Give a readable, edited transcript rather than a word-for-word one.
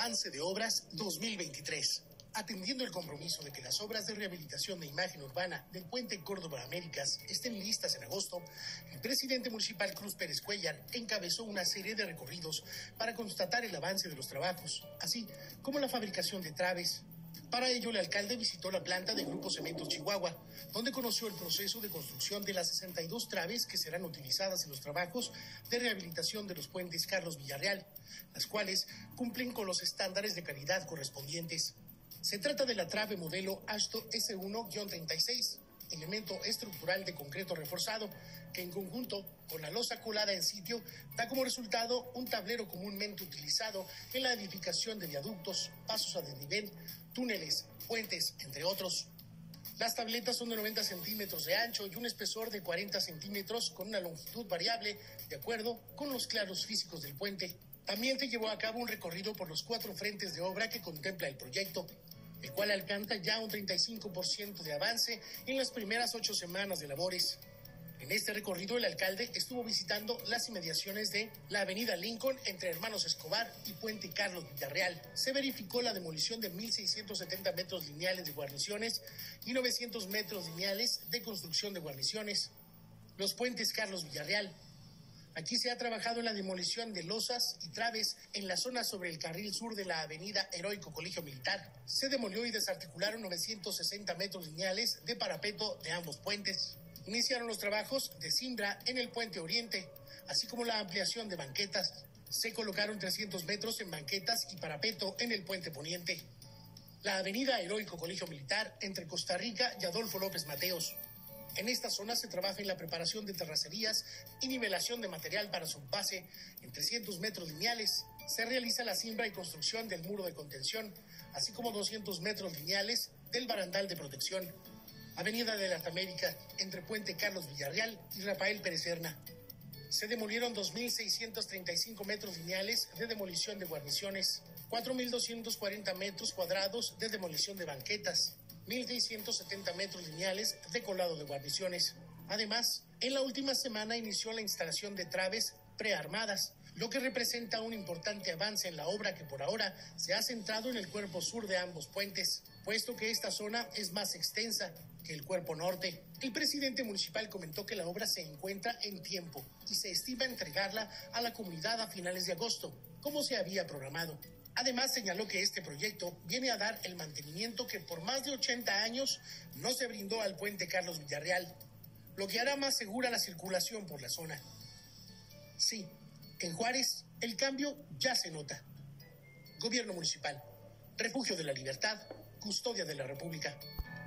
Avance de Obras 2023. Atendiendo el compromiso de que las obras de rehabilitación de imagen urbana del puente Córdoba Américas estén listas en agosto, el presidente municipal Cruz Pérez Cuéllar encabezó una serie de recorridos para constatar el avance de los trabajos, así como la fabricación de traves. Para ello, el alcalde visitó la planta de Grupo Cementos Chihuahua, donde conoció el proceso de construcción de las 62 traves que serán utilizadas en los trabajos de rehabilitación de los puentes Carlos Villarreal, las cuales cumplen con los estándares de calidad correspondientes. Se trata de la trave modelo Ashto S1-36, elemento estructural de concreto reforzado, que en conjunto con la losa colada en sitio da como resultado un tablero comúnmente utilizado en la edificación de viaductos, pasos a desnivel, túneles, puentes, entre otros. Las tabletas son de 90 centímetros de ancho y un espesor de 40 centímetros con una longitud variable de acuerdo con los claros físicos del puente. También se llevó a cabo un recorrido por los 4 frentes de obra que contempla el proyecto, el cual alcanza ya un 35% de avance en las primeras 8 semanas de labores. En este recorrido, el alcalde estuvo visitando las inmediaciones de la avenida Lincoln entre Hermanos Escobar y Puente Carlos Villarreal. Se verificó la demolición de 1.670 metros lineales de guarniciones y 900 metros lineales de construcción de guarniciones. Los puentes Carlos Villarreal. Aquí se ha trabajado en la demolición de losas y traves en la zona sobre el carril sur de la avenida Heroico Colegio Militar. Se demolió y desarticularon 960 metros lineales de parapeto de ambos puentes. Iniciaron los trabajos de cimbra en el puente Oriente, así como la ampliación de banquetas. Se colocaron 300 metros en banquetas y parapeto en el puente Poniente. La avenida Heroico Colegio Militar entre Costa Rica y Adolfo López Mateos. En esta zona se trabaja en la preparación de terracerías y nivelación de material para su base en 300 metros lineales. Se realiza la cimbra y construcción del muro de contención, así como 200 metros lineales del barandal de protección. Avenida de las Américas, entre Puente Carlos Villarreal y Rafael Pérez Serna. Se demolieron 2.635 metros lineales de demolición de guarniciones, 4.240 metros cuadrados de demolición de banquetas, 1.670 metros lineales de colado de guarniciones. Además, en la última semana inició la instalación de traves prearmadas, lo que representa un importante avance en la obra que por ahora se ha centrado en el cuerpo sur de ambos puentes, puesto que esta zona es más extensa que el cuerpo norte. El presidente municipal comentó que la obra se encuentra en tiempo y se estima entregarla a la comunidad a finales de agosto, como se había programado. Además, señaló que este proyecto viene a dar el mantenimiento que por más de 80 años no se brindó al puente Carlos Villarreal, lo que hará más segura la circulación por la zona. Sí, en Juárez el cambio ya se nota. Gobierno municipal, refugio de la libertad, custodia de la República.